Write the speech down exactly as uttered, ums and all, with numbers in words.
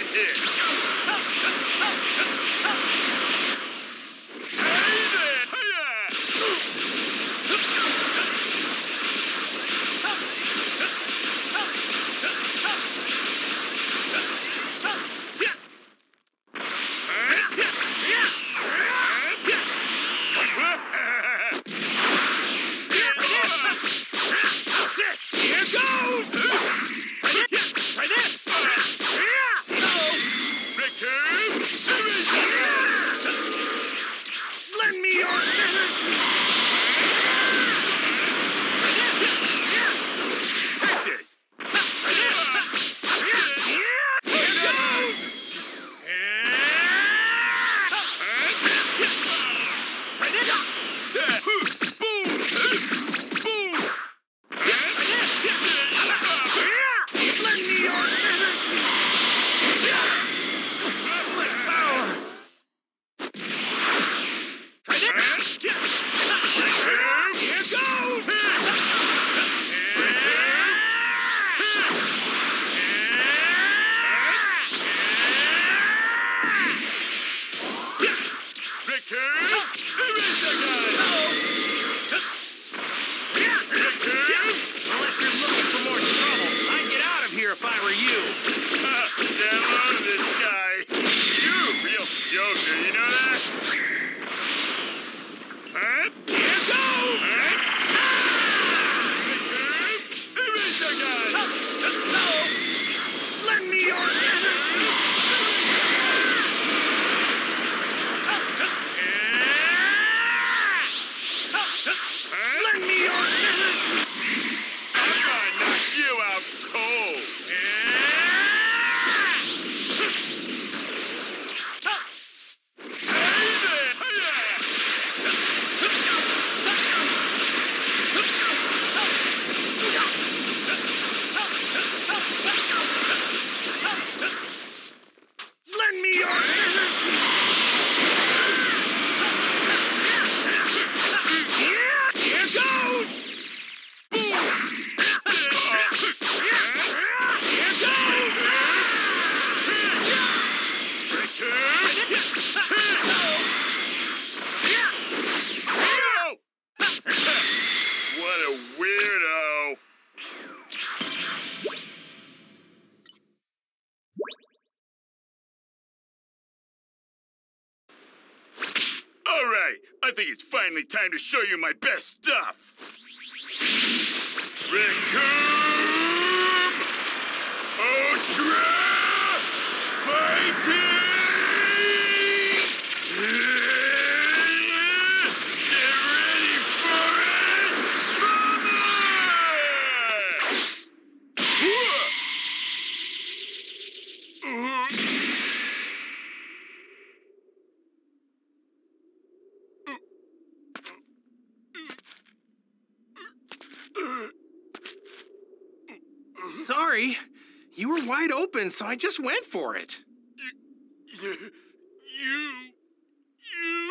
If I were you. Download this guy. You real joker, you know that? Huh? Here goes! Huh? Ah! Eraser gun! No! Lend me your energy! Lend me your energy! I'm gonna knock you out cold. Lend me your energy! Here goes! Here goes! What a weirdo. All right, I think it's finally time to show you my best stuff. Raccoon! Ultra! Fighting! Get ready for it! Sorry. You were wide open, so I just went for it. You... You... You...